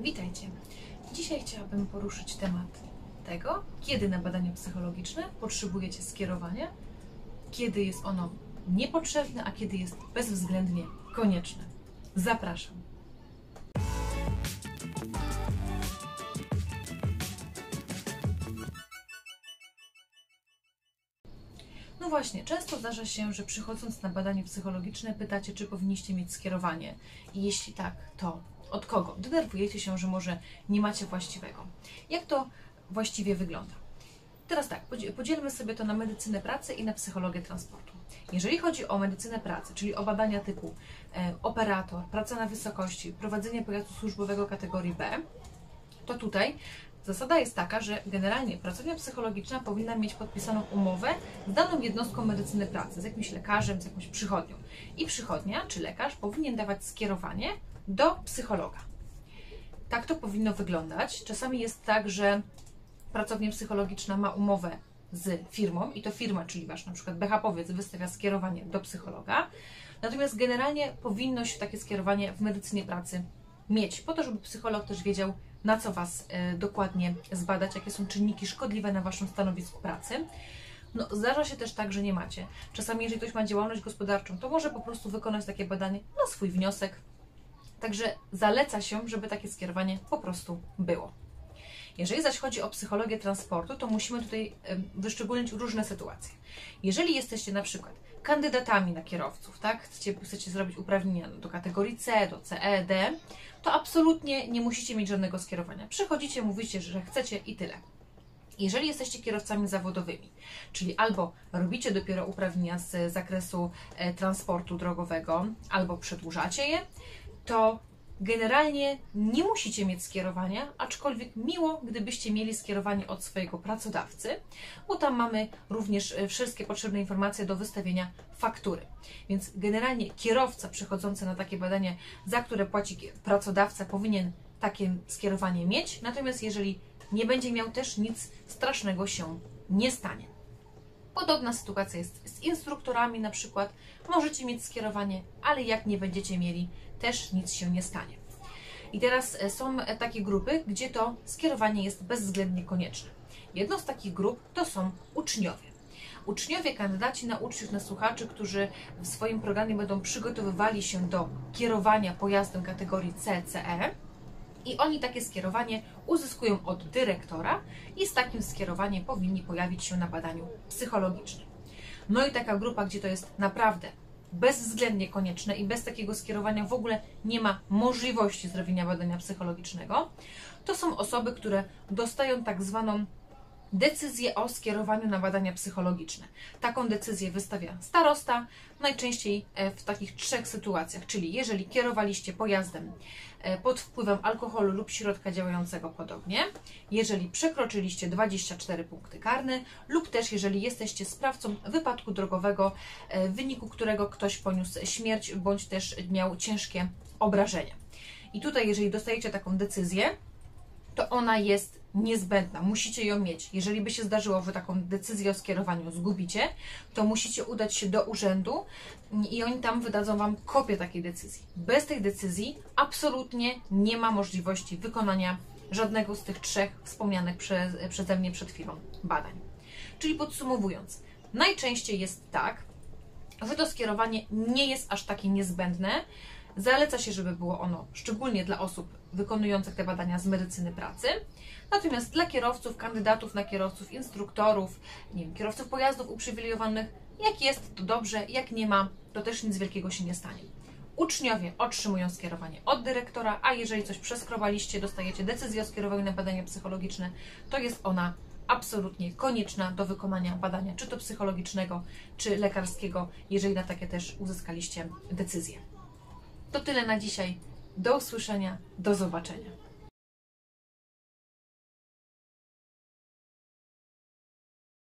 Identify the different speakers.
Speaker 1: Witajcie. Dzisiaj chciałabym poruszyć temat tego, kiedy na badania psychologiczne potrzebujecie skierowania, kiedy jest ono niepotrzebne, a kiedy jest bezwzględnie konieczne. Zapraszam. No właśnie, często zdarza się, że przychodząc na badanie psychologiczne pytacie, czy powinniście mieć skierowanie i jeśli tak, to od kogo? Denerwujecie się, że może nie macie właściwego. Jak to właściwie wygląda? Teraz tak, podzielmy sobie to na medycynę pracy i na psychologię transportu. Jeżeli chodzi o medycynę pracy, czyli o badania typu operator, praca na wysokości, prowadzenie pojazdu służbowego kategorii B, to tutaj zasada jest taka, że generalnie pracownia psychologiczna powinna mieć podpisaną umowę z daną jednostką medycyny pracy, z jakimś lekarzem, z jakąś przychodnią. I przychodnia czy lekarz powinien dawać skierowanie do psychologa. Tak to powinno wyglądać. Czasami jest tak, że pracownia psychologiczna ma umowę z firmą i to firma, czyli Wasz na przykład BHP-owiec wystawia skierowanie do psychologa. Natomiast generalnie powinno się takie skierowanie w medycynie pracy mieć, po to, żeby psycholog też wiedział, na co Was dokładnie zbadać, jakie są czynniki szkodliwe na Waszym stanowisku pracy. No, zdarza się też tak, że nie macie. Czasami, jeżeli ktoś ma działalność gospodarczą, to może po prostu wykonać takie badanie na swój wniosek. Także zaleca się, żeby takie skierowanie po prostu było. Jeżeli zaś chodzi o psychologię transportu, to musimy tutaj wyszczególnić różne sytuacje. Jeżeli jesteście na przykład kandydatami na kierowców, tak? Chcecie zrobić uprawnienia do kategorii C, do CE, D, to absolutnie nie musicie mieć żadnego skierowania. Przychodzicie, mówicie, że chcecie i tyle. Jeżeli jesteście kierowcami zawodowymi, czyli albo robicie dopiero uprawnienia z zakresu transportu drogowego, albo przedłużacie je, to generalnie nie musicie mieć skierowania, aczkolwiek miło, gdybyście mieli skierowanie od swojego pracodawcy, bo tam mamy również wszystkie potrzebne informacje do wystawienia faktury. Więc generalnie kierowca przychodzący na takie badanie, za które płaci pracodawca, powinien takie skierowanie mieć, natomiast jeżeli nie będzie miał, też nic strasznego się nie stanie. Podobna sytuacja jest z instruktorami na przykład. Możecie mieć skierowanie, ale jak nie będziecie mieli, też nic się nie stanie. I teraz są takie grupy, gdzie to skierowanie jest bezwzględnie konieczne. Jedną z takich grup to są uczniowie. Uczniowie, kandydaci na uczniów, na słuchaczy, którzy w swoim programie będą przygotowywali się do kierowania pojazdem kategorii C, CE, i oni takie skierowanie uzyskują od dyrektora i z takim skierowaniem powinni pojawić się na badaniu psychologicznym. No i taka grupa, gdzie to jest naprawdę bezwzględnie konieczne i bez takiego skierowania w ogóle nie ma możliwości zrobienia badania psychologicznego, to są osoby, które dostają tak zwaną decyzję o skierowaniu na badania psychologiczne. Taką decyzję wystawia starosta, najczęściej w takich trzech sytuacjach, czyli jeżeli kierowaliście pojazdem pod wpływem alkoholu lub środka działającego podobnie, jeżeli przekroczyliście 24 punkty karne lub też jeżeli jesteście sprawcą wypadku drogowego, w wyniku którego ktoś poniósł śmierć bądź też miał ciężkie obrażenia. I tutaj, jeżeli dostajecie taką decyzję, to ona jest niezbędna, musicie ją mieć. Jeżeli by się zdarzyło, że taką decyzję o skierowaniu zgubicie, to musicie udać się do urzędu i oni tam wydadzą Wam kopię takiej decyzji. Bez tej decyzji absolutnie nie ma możliwości wykonania żadnego z tych trzech wspomnianych przeze mnie przed chwilą badań. Czyli podsumowując, najczęściej jest tak, że to skierowanie nie jest aż takie niezbędne. Zaleca się, żeby było ono szczególnie dla osób wykonujących te badania z medycyny pracy. Natomiast dla kierowców, kandydatów na kierowców, instruktorów, nie wiem, kierowców pojazdów uprzywilejowanych, jak jest, to dobrze, jak nie ma, to też nic wielkiego się nie stanie. Uczniowie otrzymują skierowanie od dyrektora, a jeżeli coś przeskrobaliście, dostajecie decyzję o skierowaniu na badania psychologiczne, to jest ona absolutnie konieczna do wykonania badania, czy to psychologicznego, czy lekarskiego, jeżeli na takie też uzyskaliście decyzję. To tyle na dzisiaj. Do usłyszenia, do zobaczenia.